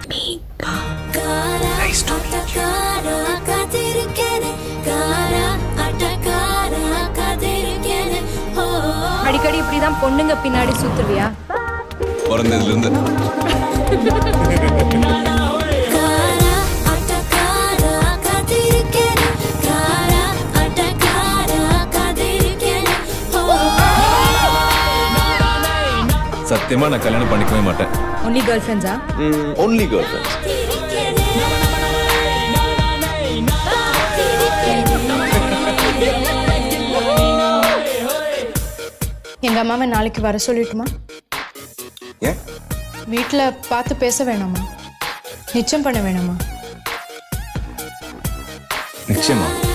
me. Nice to meet you. அடிக்கடி இப்படிதான் பொண்ணுங்க பின்னாடி சுத்துவியா? பிறந்ததுல இருந்து. சத்தியமா நான் கல்யாணம் பண்ணிக்கவே மாட்டேன். Only girlfriends? Only girlfriends. எங்க அம்மாவை நாளைக்கு வர சொல்லிட்டுமா? ஏன்? வீட்டுல பார்த்து பேச வேணாமா? நிச்சயம் பண்ண வேணாமா? நிச்சயமா.